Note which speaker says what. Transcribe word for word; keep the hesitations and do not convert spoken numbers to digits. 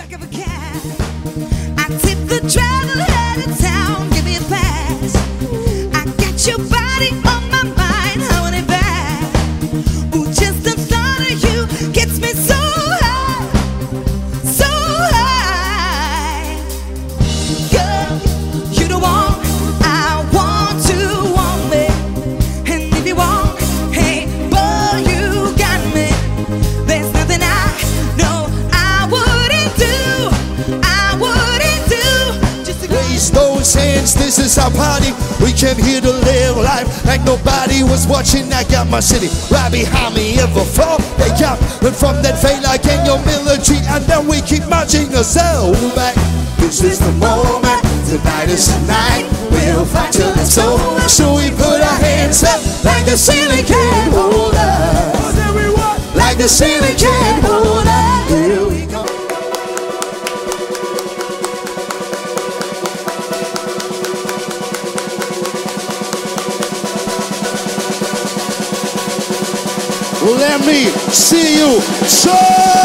Speaker 1: back of a cab. I tip the driver out of town, give me a pass. I got your body on my mind, I want it back. Ooh, just the thought of you gets me so high, so high. Girl, you the one I want to want me. And if you want, hey, boy, you got me. There's nothing I know I wouldn't do, I wouldn't do. Just to
Speaker 2: Raise those hands, this is our party. We came here to live life like nobody was watching. I got my city right behind me. Ever fall? They got me from that fade like in your military. And then we keep marching ourselves back. This is the moment, tonight is the night. We'll fight till it's over. So we put our hands up like the ceiling can't hold us. Like the ceiling can't hold us. Here we go. Let me see you show.